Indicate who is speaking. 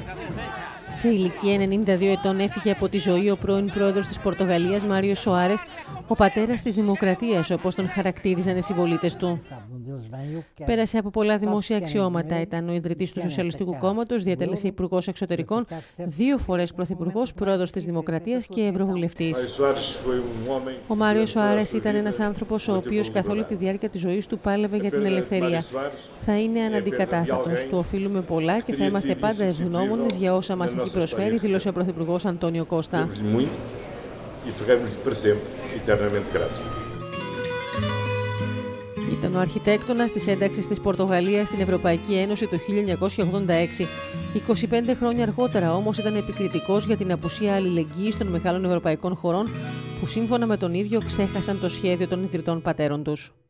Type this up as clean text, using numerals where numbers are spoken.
Speaker 1: Σε ηλικία 92 ετών έφυγε από τη ζωή ο πρώην πρόεδρος της Πορτογαλίας, Μάριο Σοάρες, ο πατέρας της δημοκρατίας, όπως τον χαρακτήριζαν οι συμπολίτες του. Πέρασε από πολλά δημόσια αξιώματα. Ήταν ο ιδρυτής του Σοσιαλιστικού Κόμματος, διατέλεσε υπουργός εξωτερικών, 2 φορές πρωθυπουργός, πρόεδρος της Δημοκρατίας και ευρωβουλευτής. Ο Μάριο Σοάρες ήταν ένας άνθρωπος ο οποίος καθ' όλη τη διάρκεια της ζωής του πάλευε για την ελευθερία. Θα είναι αναντικατάστατος. Του οφείλουμε πολλά και θα είμαστε πάντα ευγνώμονες για όσα μας έχει προσφέρει, δήλωσε ο πρωθυπουργός Αντώνιο Κώστα. Ήταν ο αρχιτέκτονας της ένταξης της Πορτογαλίας στην Ευρωπαϊκή Ένωση το 1986. 25 χρόνια αργότερα όμως ήταν επικριτικός για την απουσία αλληλεγγύης των μεγάλων ευρωπαϊκών χωρών που σύμφωνα με τον ίδιο ξέχασαν το σχέδιο των ιδρυτών πατέρων τους.